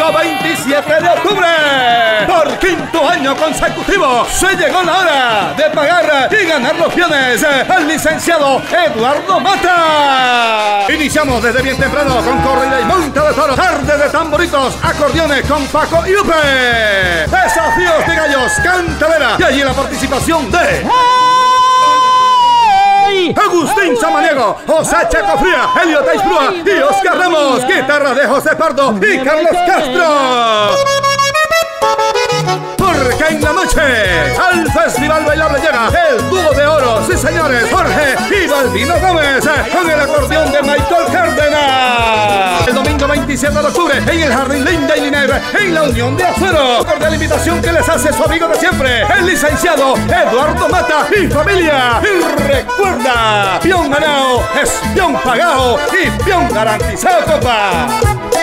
domingo 27 de octubre. Por quinto año consecutivo se llegó la hora de pagar y ganar los bienes al licenciado Eduardo Mata. Iniciamos desde bien temprano con corrida y monta de toros, tarde de tamboritos, acordeones con Paco y Upe, desafíos de gallos, cantadera y allí la participación de Agustín Samaniego, José Chacofría, Elio Taisbrúa y Oscar Ramos, guitarra de José Pardo y Carlos Castro. Porque en la noche al Festival Bailable llega el dúo de oro, sí señores, Jorge y Balbino Gómez, con el acordeón de Michael Cárdenas. El domingo 27 de octubre en el Jardín Linda y Liner, en la Unión de Azuero. Cordial invitación que les hace su amigo de siempre, el licenciado Eduardo Mata y familia. Y recuerda, peón ganado es peón pagado y peón garantizado, compa.